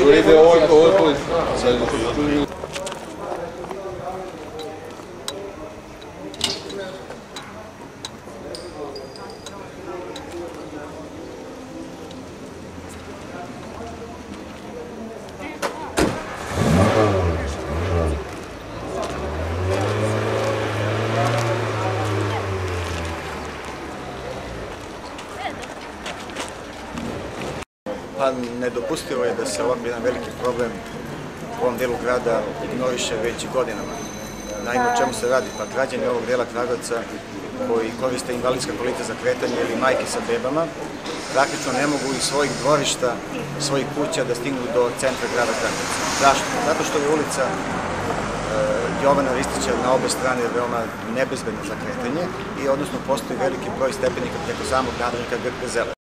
ide ovo Pa nedopustivo je da se ovako jedan veliki problem u ovom delu grada ignoriše već godinama. Naime, o čemu se radi? Pa građani ovog dela Kragujevca koji koriste invalidska kolica za kretanje ili majke sa bebama praktično ne mogu iz svojih dvorišta, svojih kuća da stignu do centra grada Kragujevca. Zašto? Zato što je ulica Jovana Ristića na obe strane veoma nebezbedna za kretanje i odnosno postoji veliki broj stepenika preko samog nadvožnjaka Grzele.